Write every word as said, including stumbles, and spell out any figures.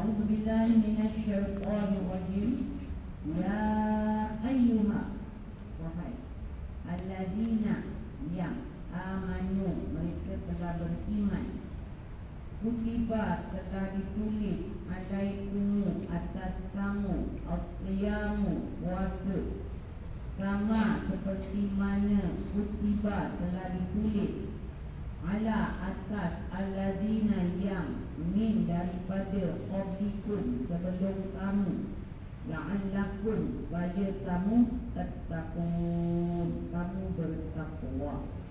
A'udzu billahi minasyaitonir rajim. Ya ayyuha wahai alladzina yang amanu, mereka telah beriman, kutiba telah ditulis, alaikumu atas kamu, as-siyamu puasa, kama seperti mana kutiba telah ditulis, ala atas alladzina yang min daripada qablikum sebelum kamu, la'allakum supaya kamu tattaqun, kamu bertakwa.